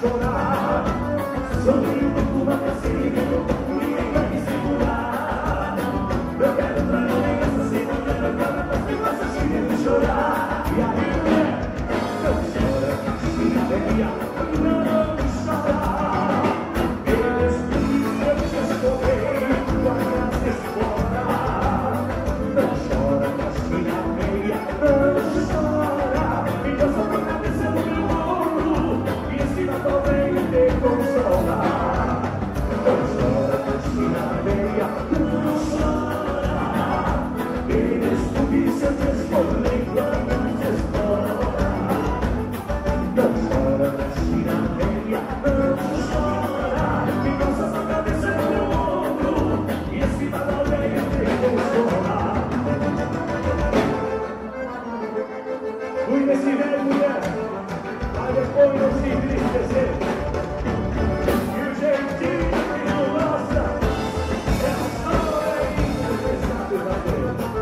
chorar. Sorrindo com uma casinha, ninguém vai me segurar. Eu quero entrar na ligação sem mulher, eu quero mais que faça cheia de chorar. E aí, mulher, não chora, caixinha velha, não chora. Eles dizem eu te escolhi, tua casa explora. Não chora, caixinha velha, não chora. E dança com a cabeça no meu ombro, e em cima também te consola. Não chora, caixinha velha, não chora. Eles dizem eu te escolhi, tua casa explora. Não chora, caixinha velha, não chora. E dança com a cabeça no meu ombro, e em cima também te consola. Cuida esse velho, mulher, pra depois não se entristecer. E o jeitinho que não gosta é só ainda pesado da vez.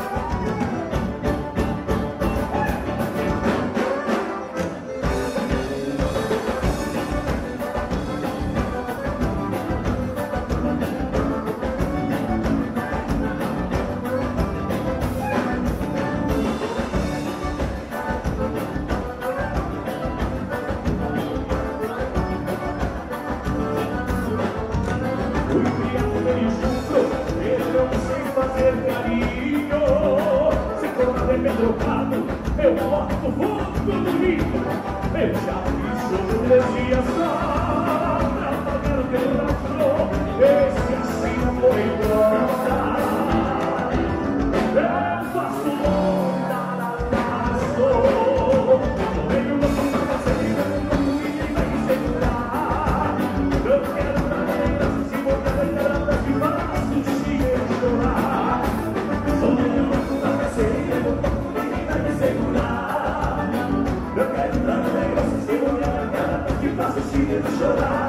Fui criado meio junto, eu não sei fazer carinho. Se for nada é pedrocado, eu boto fogo no ninho. Eu já fiz 3 dias só pra pagar o teu rastro. Esse assim não foi embora. Eu faço onda na passo. Tomei uma puta parceria, ninguém vai me segurar. Eu quero dar lembrança, se botar lembrança que faço cheia de chorar. Tomei uma puta parceria, ninguém vai me segurar. Eu quero dar lembrança, se botar lembrança que faço cheia de chorar.